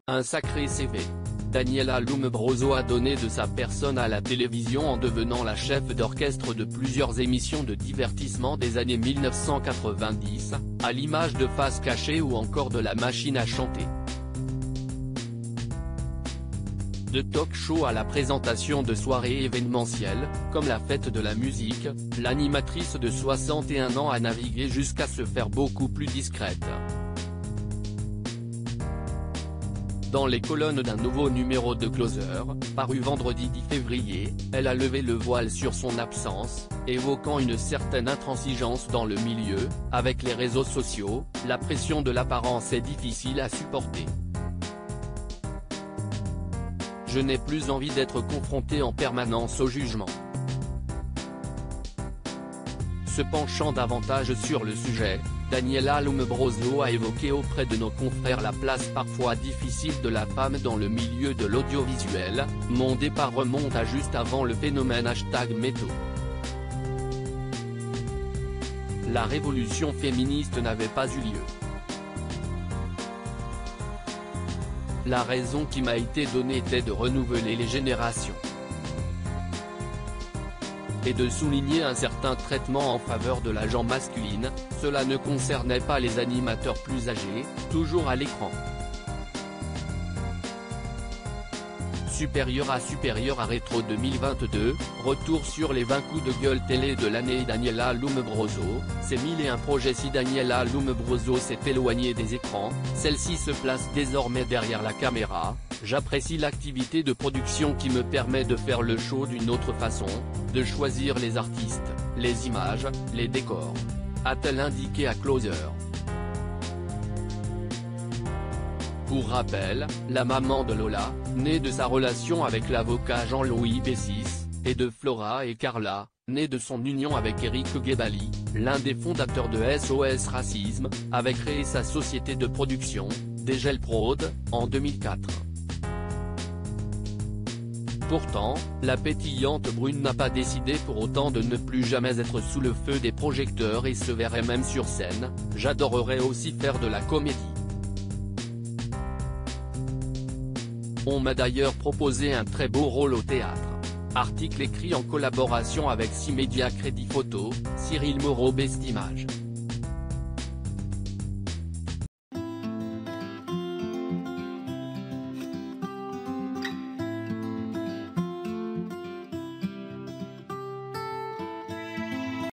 Un sacré CV. Daniela Lombroso a donné de sa personne à la télévision en devenant la chef d'orchestre de plusieurs émissions de divertissement des années 1990, à l'image de Face Cachée ou encore de La Machine à chanter. De talk-show à la présentation de soirées événementielles, comme la fête de la musique, l'animatrice de 61 ans a navigué jusqu'à se faire beaucoup plus discrète. Dans les colonnes d'un nouveau numéro de Closer, paru vendredi 10 février, elle a levé le voile sur son absence, évoquant une certaine intransigeance dans le milieu. Avec les réseaux sociaux, la pression de l'apparence est difficile à supporter. Je n'ai plus envie d'être confrontée en permanence au jugement. Se penchant davantage sur le sujet, Daniela Lombroso a évoqué auprès de nos confrères la place parfois difficile de la femme dans le milieu de l'audiovisuel. Mon départ remonte à juste avant le phénomène #MeToo. La révolution féministe n'avait pas eu lieu. La raison qui m'a été donnée était de renouveler les générations. Et de souligner un certain traitement en faveur de la genre masculine. Cela ne concernait pas les animateurs plus âgés, toujours à l'écran. Supérieur à Rétro 2022, retour sur les 20 coups de gueule télé de l'année. Daniela Lombroso, c'est 1001 projets. Si Daniela Lombroso s'est éloignée des écrans, celle-ci se place désormais derrière la caméra. J'apprécie l'activité de production qui me permet de faire le show d'une autre façon, de choisir les artistes, les images, les décors, a-t-elle indiqué à Closer. Pour rappel, la maman de Lola, née de sa relation avec l'avocat Jean-Louis Bessis, et de Flora et Carla, née de son union avec Eric Guebali, l'un des fondateurs de SOS Racisme, avait créé sa société de production, Degel Prod, en 2004. Pourtant, la pétillante brune n'a pas décidé pour autant de ne plus jamais être sous le feu des projecteurs et se verrait même sur scène. J'adorerais aussi faire de la comédie. On m'a d'ailleurs proposé un très beau rôle au théâtre. Article écrit en collaboration avec 6 médias Crédit Photo, Cyril Moreau Best Image.